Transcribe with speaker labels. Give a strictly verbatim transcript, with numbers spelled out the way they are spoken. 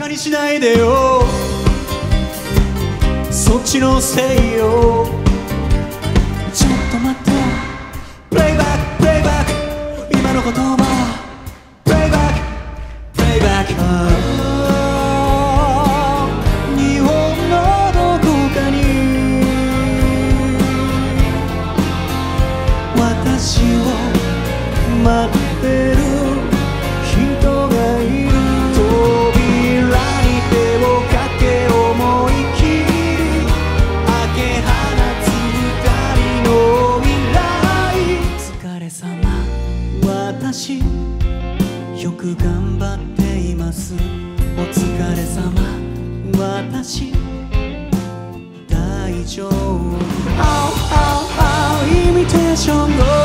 Speaker 1: カにしないでよ、そっちのせいよ。ちょっと待って、プレイバックプレイバック、今の言葉プレイバックプレイバック。日本のどこかに私を待ってる人がいる。扉に手をかけ思い切り開け放つ二人の未来。お疲れ様、私よく頑張っています。お疲れ様、私大丈夫。Oh, oh, oh, イミテーションの